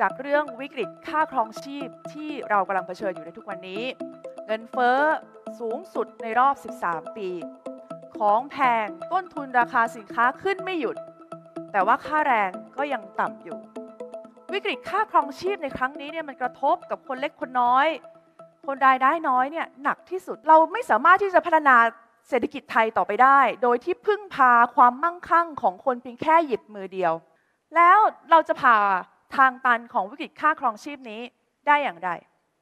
จากเรื่องวิกฤตค่าครองชีพที่เรากำลังเผชิญอยู่ในทุกวันนี้เงินเฟ้อสูงสุดในรอบ13 ปีของแพงต้นทุนราคาสินค้าขึ้นไม่หยุดแต่ว่าค่าแรงก็ยังต่ำอยู่วิกฤตค่าครองชีพในครั้งนี้เนี่ยมันกระทบกับคนเล็กคนน้อยคนรายได้น้อยเนี่ยหนักที่สุดเราไม่สามารถที่จะพัฒนาเศรษฐกิจไทยต่อไปได้โดยที่พึ่งพาความมั่งคั่งของคนเพียงแค่หยิบมือเดียวแล้วเราจะผ่าทางตันของวิกฤตค่าครองชีพนี้ได้อย่างไร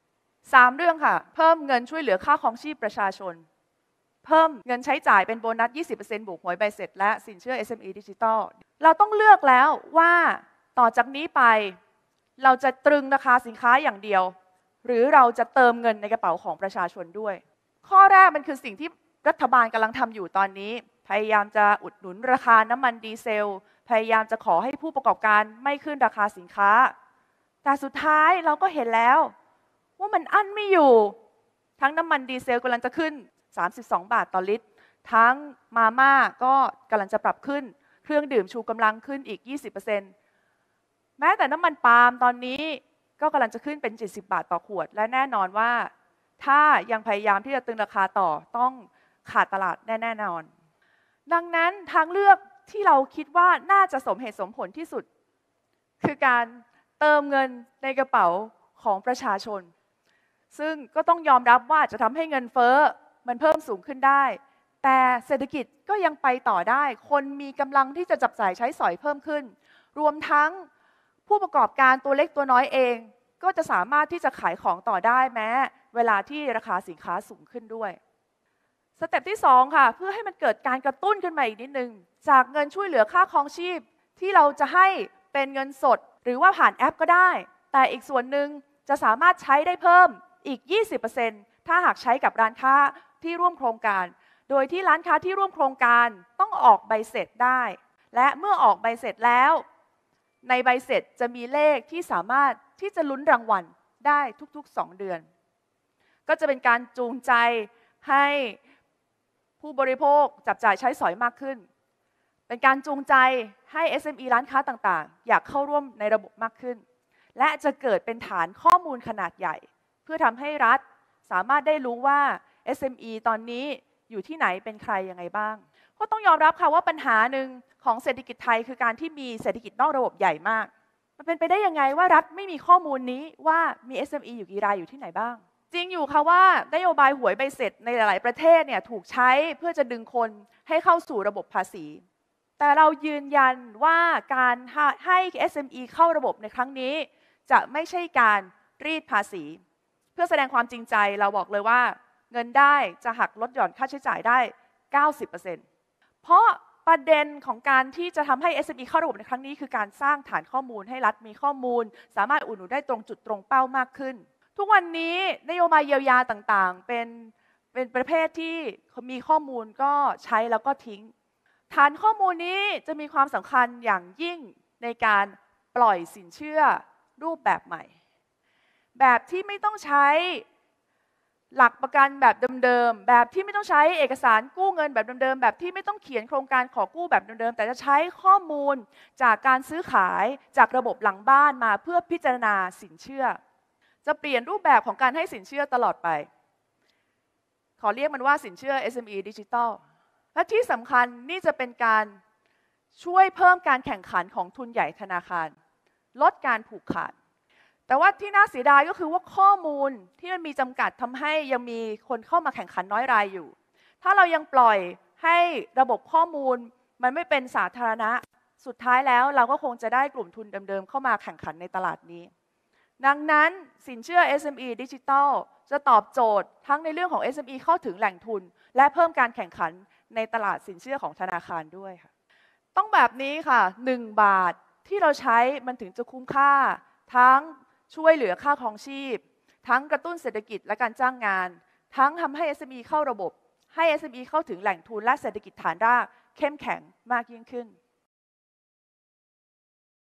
3 เรื่องค่ะเพิ่มเงินช่วยเหลือค่าครองชีพประชาชนเพิ่มเงินใช้จ่ายเป็นโบนัส 20% บวกหวยใบเสร็จและสินเชื่อ SME ดิจิทัลเราต้องเลือกแล้วว่าต่อจากนี้ไปเราจะตรึงราคาสินค้าอย่างเดียวหรือเราจะเติมเงินในกระเป๋าของประชาชนด้วยข้อแรกมันคือสิ่งที่รัฐบาลกำลังทำอยู่ตอนนี้พยายามจะอุดหนุนราคาน้ำมันดีเซลพยายามจะขอให้ผู้ประกอบการไม่ขึ้นราคาสินค้าแต่สุดท้ายเราก็เห็นแล้วว่ามันอั้นไม่อยู่ทั้งน้ำมันดีเซลกำลังจะขึ้น32 บาทต่อลิตรทั้งมาม่าก็กำลังจะปรับขึ้นเครื่องดื่มชูกำลังขึ้นอีก 20%แม้แต่น้ำมันปาล์มตอนนี้ก็กำลังจะขึ้นเป็น70 บาทต่อขวดและแน่นอนว่าถ้ายังพยายามที่จะตึงราคาต่อต้องขาดตลาดแน่นอนดังนั้นทางเลือกที่เราคิดว่าน่าจะสมเหตุสมผลที่สุดคือการเติมเงินในกระเป๋าของประชาชนซึ่งก็ต้องยอมรับว่าจะทำให้เงินเฟ้อมันเพิ่มสูงขึ้นได้แต่เศรษฐกิจก็ยังไปต่อได้คนมีกำลังที่จะจับจ่ายใช้สอยเพิ่มขึ้นรวมทั้งผู้ประกอบการตัวเล็กตัวน้อยเองก็จะสามารถที่จะขายของต่อได้แม้เวลาที่ราคาสินค้าสูงขึ้นด้วยสเต็ปที่2ค่ะเพื่อให้มันเกิดการกระตุ้นขึ้นมาอีกนิดนึงจากเงินช่วยเหลือค่าครองชีพที่เราจะให้เป็นเงินสดหรือว่าผ่านแอปก็ได้แต่อีกส่วนหนึ่งจะสามารถใช้ได้เพิ่มอีก 20% ถ้าหากใช้กับร้านค้าที่ร่วมโครงการโดยที่ร้านค้าที่ร่วมโครงการต้องออกใบเสร็จได้และเมื่อออกใบเสร็จแล้วในใบเสร็จจะมีเลขที่สามารถที่จะลุ้นรางวัลได้ทุกๆ2 เดือนก็จะเป็นการจูงใจให้ผู้บริโภคจับจ่ายใช้สอยมากขึ้นเป็นการจูงใจให้ SME ร้านค้าต่างๆอยากเข้าร่วมในระบบมากขึ้นและจะเกิดเป็นฐานข้อมูลขนาดใหญ่เพื่อทำให้รัฐสามารถได้รู้ว่า SME ตอนนี้อยู่ที่ไหนเป็นใครยังไงบ้างก็ต้องยอมรับค่ะว่าปัญหาหนึ่งของเศรษฐกิจไทยคือการที่มีเศรษฐกิจนอกระบบใหญ่มากมันเป็นไปได้ยังไงว่ารัฐไม่มีข้อมูลนี้ว่ามี SME อยู่กี่รายอยู่ที่ไหนบ้างจริงอยู่ค่ะว่านโยบายหวยใบเสร็จในหลายๆประเทศเนี่ยถูกใช้เพื่อจะดึงคนให้เข้าสู่ระบบภาษีแต่เรายืนยันว่าการให้ SME เข้าระบบในครั้งนี้จะไม่ใช่การรีดภาษีเพื่อแสดงความจริงใจเราบอกเลยว่าเงินได้จะหักลดหย่อนค่าใช้จ่ายได้ 90% เพราะประเด็นของการที่จะทำให้ SME เข้าระบบในครั้งนี้คือการสร้างฐานข้อมูลให้รัฐมีข้อมูลสามารถอุดหนุนได้ตรงจุดตรงเป้ามากขึ้นทุกวันนี้นโยบายเยียวยาต่างๆเป็นประเภทที่มีข้อมูลก็ใช้แล้วก็ทิ้งฐานข้อมูลนี้จะมีความสำคัญอย่างยิ่งในการปล่อยสินเชื่อรูปแบบใหม่แบบที่ไม่ต้องใช้หลักประกันแบบเดิมๆแบบที่ไม่ต้องใช้เอกสารกู้เงินแบบเดิมๆแบบที่ไม่ต้องเขียนโครงการขอกู้แบบเดิมๆแต่จะใช้ข้อมูลจากการซื้อขายจากระบบหลังบ้านมาเพื่อพิจารณาสินเชื่อจะเปลี่ยนรูปแบบของการให้สินเชื่อตลอดไปขอเรียกมันว่าสินเชื่อ SME ดิจิทัลและที่สำคัญนี่จะเป็นการช่วยเพิ่มการแข่งขันของทุนใหญ่ธนาคารลดการผูกขาดแต่ว่าที่น่าเสียดายก็คือว่าข้อมูลที่มันมีจำกัดทำให้ยังมีคนเข้ามาแข่งขันน้อยรายอยู่ถ้าเรายังปล่อยให้ระบบข้อมูลมันไม่เป็นสาธารณะสุดท้ายแล้วเราก็คงจะได้กลุ่มทุนเดิมๆเข้ามาแข่งขันในตลาดนี้ดังนั้นสินเชื่อ SME ดิจิทัลจะตอบโจทย์ทั้งในเรื่องของ SME เข้าถึงแหล่งทุนและเพิ่มการแข่งขันในตลาดสินเชื่อของธนาคารด้วยค่ะต้องแบบนี้ค่ะ1 บาทที่เราใช้มันถึงจะคุ้มค่าทั้งช่วยเหลือค่าครองชีพทั้งกระตุ้นเศรษฐกิจและการจ้างงานทั้งทำให้ SME เข้าระบบให้ SME เข้าถึงแหล่งทุนและเศรษฐกิจฐานรากเข้มแข็งมากยิ่งขึ้น